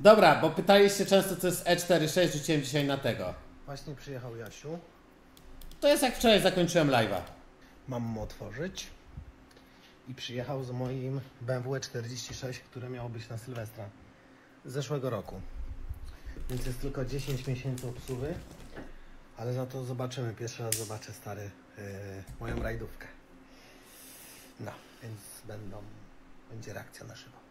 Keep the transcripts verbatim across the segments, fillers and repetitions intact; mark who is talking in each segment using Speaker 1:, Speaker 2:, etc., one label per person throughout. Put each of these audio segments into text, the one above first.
Speaker 1: Dobra, bo pytaliście często, co jest E cztery sześć, rzuciłem dzisiaj na tego.
Speaker 2: Właśnie przyjechał Jasiu.
Speaker 1: To jest jak wczoraj zakończyłem live'a.
Speaker 2: Mam mu otworzyć. I przyjechał z moim B M W E czterdzieści sześć, które miało być na Sylwestra z zeszłego roku. Więc jest tylko dziesięć miesięcy obsługi. Ale za to zobaczymy. Pierwszy raz zobaczę stary yy, moją rajdówkę. No, więc będą, będzie reakcja na żywo.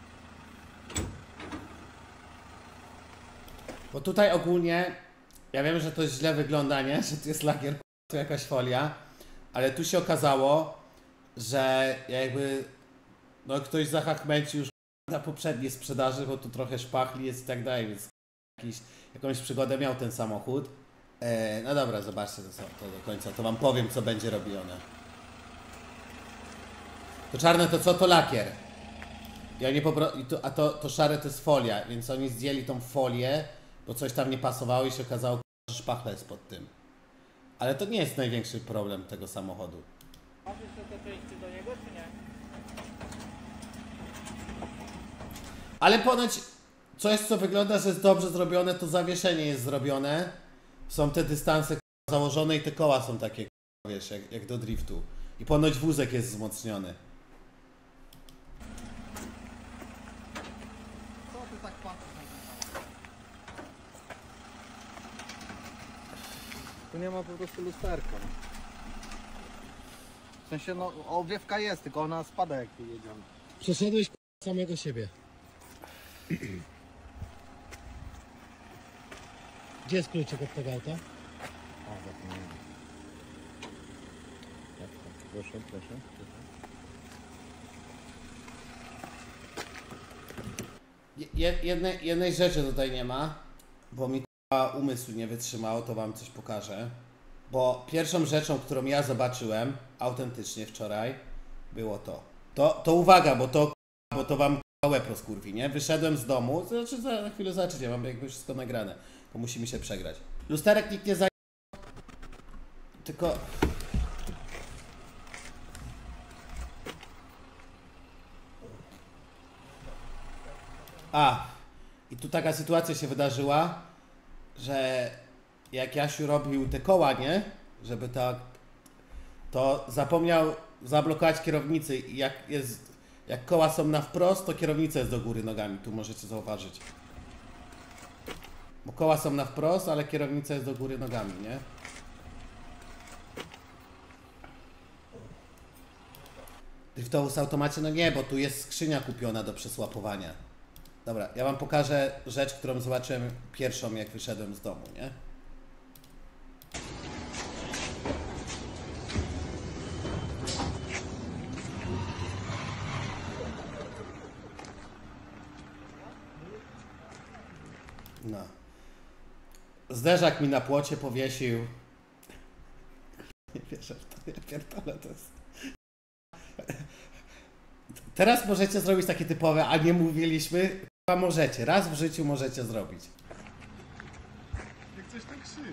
Speaker 1: Bo tutaj ogólnie, ja wiem, że to źle wygląda, nie? Że tu jest lakier, tu jakaś folia, ale tu się okazało, że jakby no ktoś zahachmęcił już na poprzedniej sprzedaży, bo tu trochę szpachli jest i tak dalej, więc jakiś, jakąś przygodę miał ten samochód. E, no dobra, zobaczcie to, to do końca, to wam powiem, co będzie robione. To czarne to co? To lakier. I oni popro... I to, a to, to szare to jest folia, więc oni zdjęli tą folię, bo coś tam nie pasowało i się okazało, że szpachla jest pod tym. Ale to nie jest największy problem tego samochodu.
Speaker 3: Masz jeszcze te części do niego, czy nie?
Speaker 1: Ale ponoć coś, co wygląda, że jest dobrze zrobione, to zawieszenie jest zrobione. Są te dystanse założone i te koła są takie, wiesz, jak, jak do driftu. I ponoć wózek jest wzmocniony.
Speaker 3: Co ty tak patrzysz na to? Tu nie ma po prostu lusterka. W sensie, no, owiewka jest, tylko ona spada jak tu jedziemy.
Speaker 2: Przeszedłeś samego siebie. Gdzie jest kluczyk od tego auta?
Speaker 3: A, zapomniałem. Proszę, proszę.
Speaker 1: Je, jednej, jednej rzeczy tutaj nie ma, bo mi k***a umysł nie wytrzymał, to wam coś pokażę. Bo pierwszą rzeczą, którą ja zobaczyłem autentycznie wczoraj, było to. To, to uwaga, bo to k***a, bo to wam k***a łeb rozkurwi, nie? Wyszedłem z domu, znaczy za chwilę zobaczycie, mam jakby wszystko nagrane, bo musi mi się przegrać. Lusterek nikt nie zaj... Tylko... A, i tu taka sytuacja się wydarzyła, że jak Jasiu robił te koła, nie? Żeby tak, to zapomniał zablokować kierownicy i jak jest, jak koła są na wprost, to kierownica jest do góry nogami, tu możecie zauważyć. Bo koła są na wprost, ale kierownica jest do góry nogami, nie? Driftowóz automacie, no nie, bo tu jest skrzynia kupiona do przesłapowania. Dobra, ja wam pokażę rzecz, którą zobaczyłem pierwszą, jak wyszedłem z domu, nie? No. Zderzak mi na płocie powiesił. Nie wierzę w to, ja pierdolę, to jest... Teraz możecie zrobić takie typowe, a nie mówiliśmy, a możecie, raz w życiu możecie zrobić.
Speaker 4: Jak coś tak krzycz.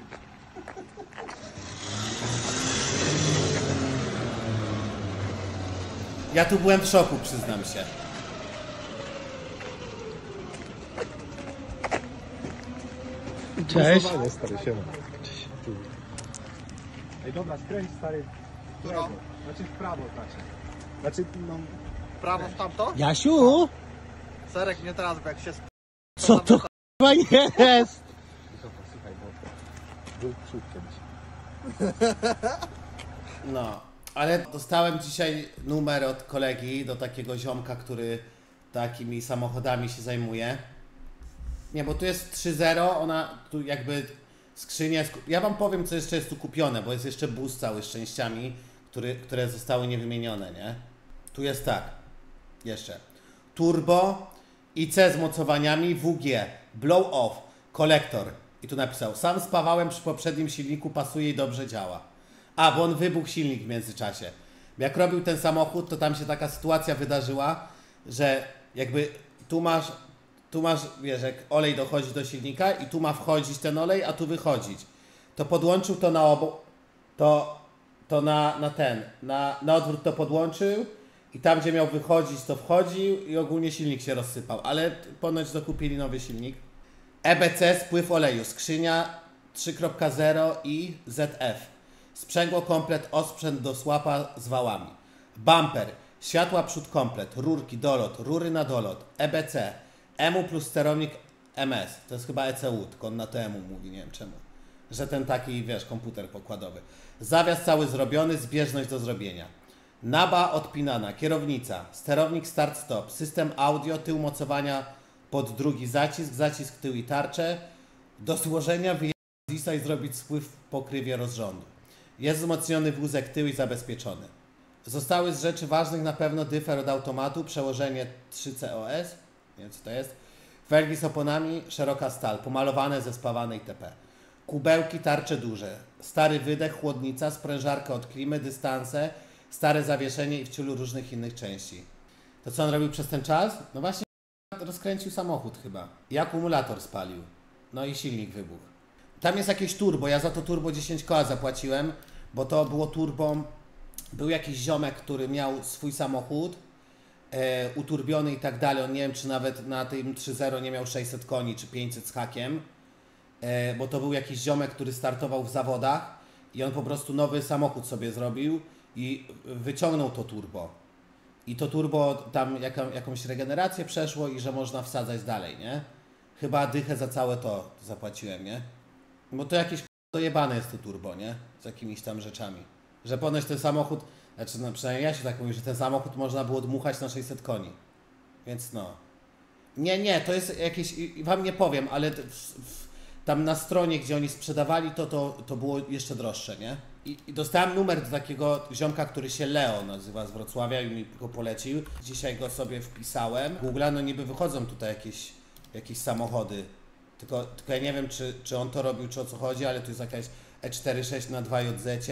Speaker 1: Ja tu byłem w szoku, przyznam się.
Speaker 2: Cześć.
Speaker 4: Stary, siema. Ej, dobra, skręć stary w prawo. Znaczy w prawo, znaczy. Znaczy, no...
Speaker 3: Prawo w tamto?
Speaker 2: Jasiu!
Speaker 3: Serek nie teraz, bo jak się sp...
Speaker 2: Co to k***a jest?
Speaker 4: Słuchaj, bo był przód kiedyś.
Speaker 1: No, ale dostałem dzisiaj numer od kolegi do takiego ziomka, który takimi samochodami się zajmuje. Nie, bo tu jest trzy zero, ona tu jakby skrzynia jest... Ja wam powiem, co jeszcze jest tu kupione, bo jest jeszcze bus cały z częściami, który, które zostały niewymienione, nie? Tu jest tak, jeszcze. Turbo, I C z mocowaniami, W G, blow off, kolektor. I tu napisał, sam spawałem przy poprzednim silniku, pasuje i dobrze działa. A, bo on wybuchł silnik w międzyczasie. Jak robił ten samochód, to tam się taka sytuacja wydarzyła, że jakby tu masz, tu masz, wiesz, jak olej dochodzi do silnika i tu ma wchodzić ten olej, a tu wychodzić. To podłączył to na obu, to, to na, na ten, na, na odwrót to podłączył i tam gdzie miał wychodzić to wchodził i ogólnie silnik się rozsypał, ale ponoć dokupili nowy silnik. E B C spływ oleju, skrzynia trzy zero i Z F. Sprzęgło komplet, osprzęt do słapa z wałami. Bumper, światła przód komplet, rurki, dolot, rury na dolot, E B C, E M U plus sterownik M S. To jest chyba E C U, tylko on na to E M U mówi, nie wiem czemu. Że ten taki, wiesz, komputer pokładowy. Zawias cały zrobiony, zbieżność do zrobienia. Naba odpinana, kierownica, sterownik start-stop, system audio, tył mocowania pod drugi zacisk, zacisk tył i tarczę. Do złożenia wyjechać i zrobić spływ w pokrywie rozrządu. Jest wzmocniony wózek tył i zabezpieczony. Zostały z rzeczy ważnych na pewno dyfer od automatu, przełożenie trzy C O S, nie wiem co to jest, felgi z oponami, szeroka stal, pomalowane, zespawane itp. Kubełki, tarcze duże, stary wydech, chłodnica, sprężarka od klimy, dystanse, stare zawieszenie i w ciulu różnych innych części. To co on robił przez ten czas? No właśnie rozkręcił samochód chyba. I akumulator spalił. No i silnik wybuchł. Tam jest jakieś turbo, ja za to turbo dziesięć koła zapłaciłem, bo to było turbo. Był jakiś ziomek, który miał swój samochód e, uturbiony i tak dalej. On nie wiem, czy nawet na tym trzy zero nie miał sześćset koni, czy pięćset z hakiem. E, bo to był jakiś ziomek, który startował w zawodach i on po prostu nowy samochód sobie zrobił i wyciągnął to turbo. I to turbo tam jaka, jakąś regenerację przeszło i że można wsadzać dalej, nie? Chyba dychę za całe to zapłaciłem, nie? Bo to jakieś dojebane jest to turbo, nie? Z jakimiś tam rzeczami. Że ponoć ten samochód, znaczy no przynajmniej ja się tak mówię, że ten samochód można było dmuchać na sześćset koni. Więc no. Nie, nie, to jest jakieś, wam nie powiem, ale w, w, tam na stronie, gdzie oni sprzedawali to, to, to było jeszcze droższe, nie? I, I dostałem numer do takiego ziomka, który się Leo nazywa z Wrocławia i mi go polecił. Dzisiaj go sobie wpisałem. Google, no niby wychodzą tutaj jakieś, jakieś samochody. Tylko, tylko ja nie wiem, czy, czy on to robił, czy o co chodzi, ale tu jest jakaś E czterdzieści sześć na dwa J Z.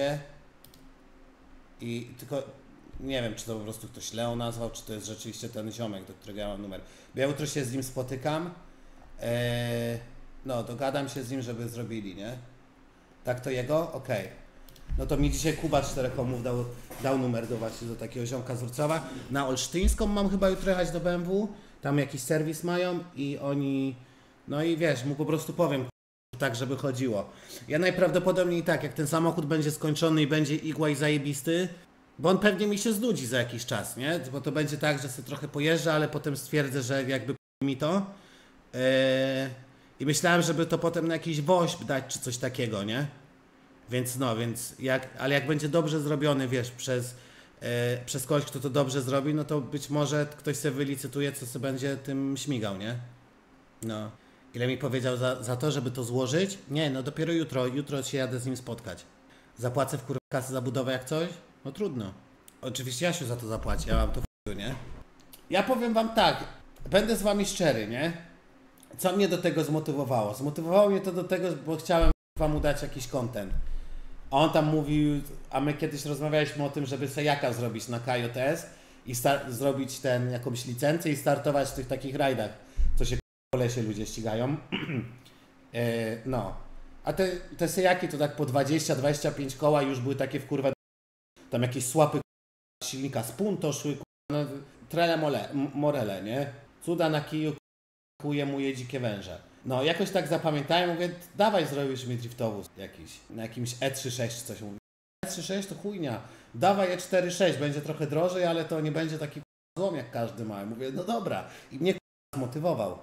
Speaker 1: I tylko nie wiem, czy to po prostu ktoś Leo nazwał, czy to jest rzeczywiście ten ziomek, do którego ja mam numer. Bo ja jutro się z nim spotykam. Eee, no, dogadam się z nim, żeby zrobili, nie? Tak to jego? Okej. Okay. No to mi dzisiaj Kuba czterechomów dał, dał numer do właśnie do takiego ziomka z Wrocławia. Na Olsztyńską mam chyba jutro jechać do B M W. Tam jakiś serwis mają i oni... No i wiesz, mu po prostu powiem tak, żeby chodziło. Ja najprawdopodobniej tak, jak ten samochód będzie skończony i będzie igła i zajebisty, bo on pewnie mi się znudzi za jakiś czas, nie? Bo to będzie tak, że sobie trochę pojeżdżę, ale potem stwierdzę, że jakby mi to. Yy... I myślałem, żeby to potem na jakiś woźb dać, czy coś takiego, nie? Więc no, więc jak, ale jak będzie dobrze zrobiony, wiesz, przez, yy, przez kogoś, kto to dobrze zrobi, no to być może ktoś sobie wylicytuje, co sobie będzie tym śmigał, nie? No. Ile mi powiedział za, za to, żeby to złożyć? Nie, no dopiero jutro, jutro się jadę z nim spotkać. Zapłacę w kurwa kasę za budowę jak coś? No trudno. Oczywiście Jasiu za to zapłaci, ja mam to w nie? Ja powiem wam tak, będę z wami szczery, nie? Co mnie do tego zmotywowało? Zmotywowało mnie to do tego, bo chciałem wam dać jakiś content. A on tam mówił, a my kiedyś rozmawialiśmy o tym, żeby sejaka zrobić na K J S i zrobić ten, jakąś licencję i startować w tych takich rajdach, co się po lesie ludzie ścigają. e, no. A te, te sejaki to tak po dwadzieścia dwadzieścia pięć koła już były takie w kurwa, tam jakieś słapy silnika z Punto szły, no, trele mole, morele, nie? Cuda na kiju, kuje mu je dzikie węże. No, jakoś tak zapamiętałem, mówię, dawaj zrobisz mi driftowóz jakiś, na jakimś E trzydzieści sześć coś mówi. E trzydzieści sześć to chujnia, dawaj E czterdzieści sześć, będzie trochę drożej, ale to nie będzie taki złom jak każdy ma. Mówię, no dobra. I mnie zmotywował.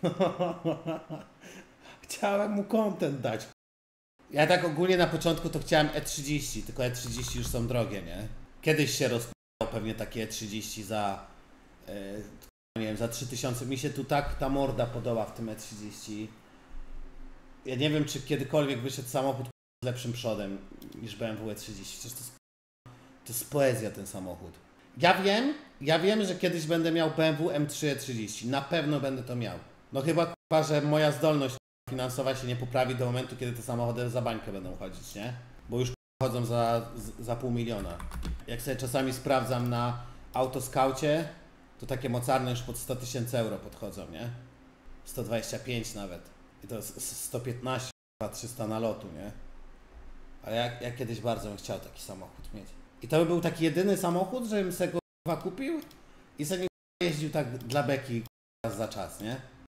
Speaker 1: Chciałem mu content dać. Ja tak ogólnie na początku to chciałem E trzydzieści, tylko E trzydzieści już są drogie, nie? Kiedyś się rozpał pewnie takie E trzydzieści za, yy, nie wiem, za trzy tysiące. Mi się tu tak ta morda podoba w tym E trzydzieści. Ja nie wiem, czy kiedykolwiek wyszedł samochód z lepszym przodem niż B M W E trzydzieści. Przecież to jest, to jest poezja ten samochód. Ja wiem, ja wiem, że kiedyś będę miał B M W M trzy E trzydzieści. Na pewno będę to miał. No chyba, chyba że moja zdolność finansowa się nie poprawi do momentu, kiedy te samochody za bańkę będą chodzić, nie? Bo już chodzą za, za pół miliona. Jak sobie czasami sprawdzam na Autoskaucie, to takie mocarne już pod sto tysięcy euro podchodzą, nie? sto dwadzieścia pięć nawet. I to sto piętnaście, trzysta na lotu, nie? Ale ja, ja kiedyś bardzo bym chciał taki samochód mieć. I to by był taki jedyny samochód, żebym sobie go kurwa kupił i sobie jeździł tak dla beki kurwa, za czas, nie?